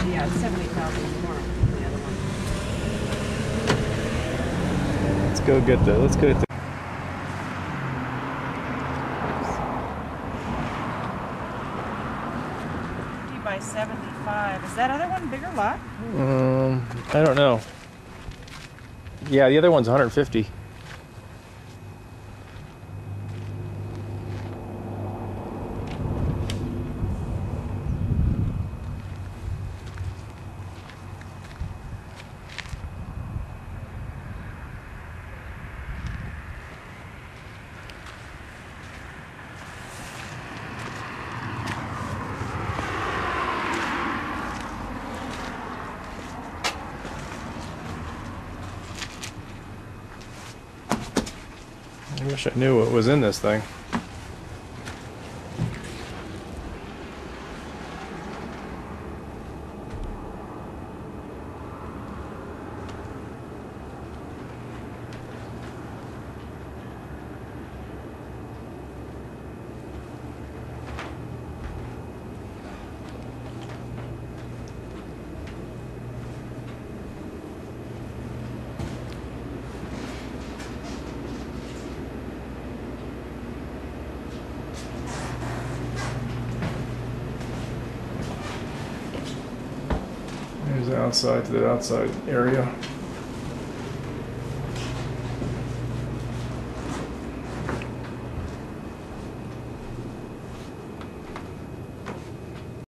Yeah, it's 70,000 more than the other one. Let's go get the. Let's go get the. 50 by 75. Is that other one bigger lot? I don't know. Yeah, the other one's 150. I wish I knew what was in this thing. There's the outside to the outside area.